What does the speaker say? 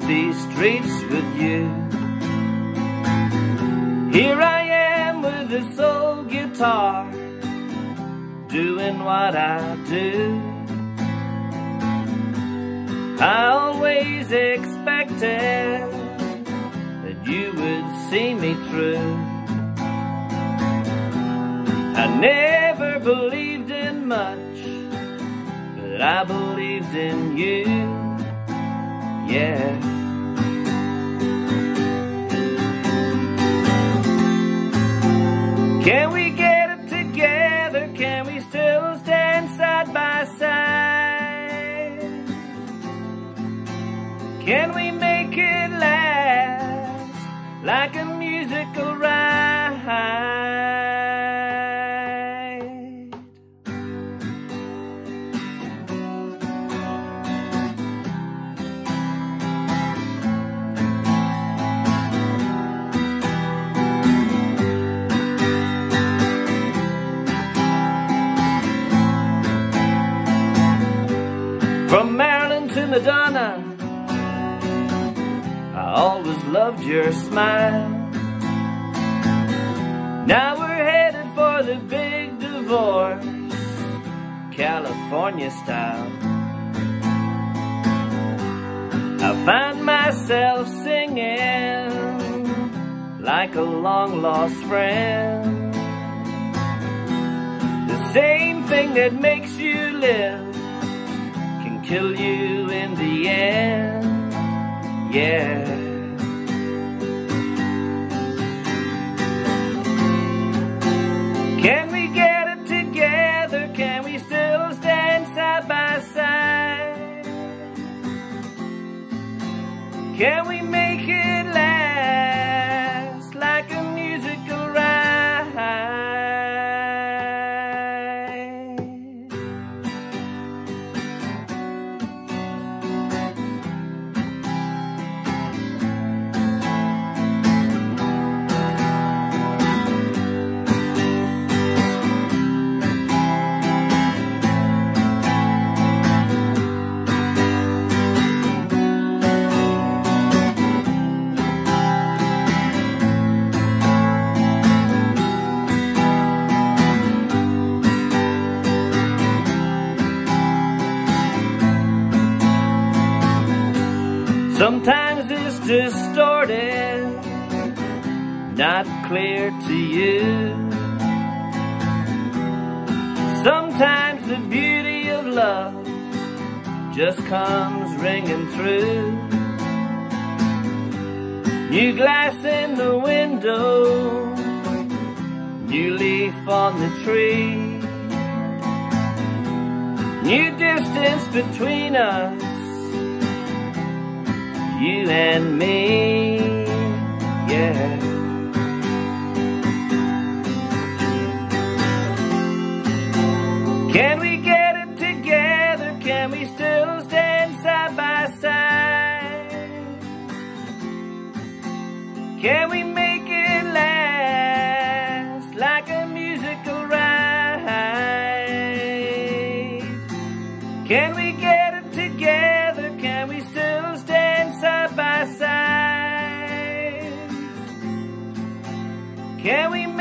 these streets with you. Here I am with this old guitar, doing what I do. I always expected that you would see me through. I never believed in much, but I believed in you, yeah. Can we get it together? Can we still stand side by side? Can we make it last like a musical ride? From Maryland to Madonna, I always loved your smile. Now we're headed for the big divorce, California style. I find myself singing like a long-lost friend. The same thing that makes you live can kill you in the end, yeah. Can we get it together? Can we still stand side by side? Can we make it last like a musical ride? Sometimes it's distorted, not clear to you. Sometimes the beauty of love just comes ringing through. New glass in the window, new leaf on the tree, new distance between us, you and me, yeah. Can we get it together? Can we still stand side by side? Can we make it last like a musical ride? Can we get it together? Can we still stand side by side? Can we